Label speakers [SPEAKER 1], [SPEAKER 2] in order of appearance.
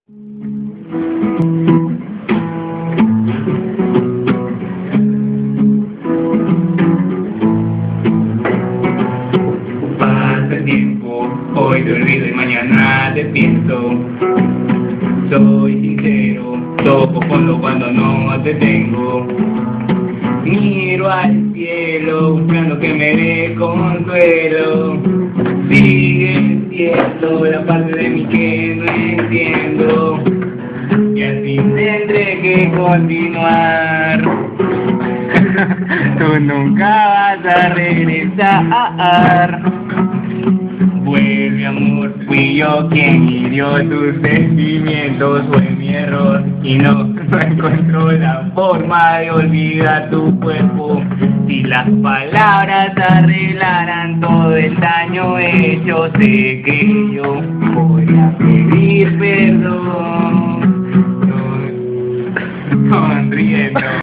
[SPEAKER 1] Pasa el tiempo, hoy te olvido y mañana te pienso. Soy sincero, toco fondo cuando no te tengo. Miro al cielo buscando que me dé consuelo. Sigue siendo la parte de mí que no entiendo, y así tendré que continuar. Tú nunca vas a regresar. Vuelve, amor, fui yo quien hirió tus sentimientos, fue mi error y no encuentro la forma de olvidar tu cuerpo. Si las palabras arreglaran todo el daño hecho, sé que yo voy a pedir perdón. Sonriendo.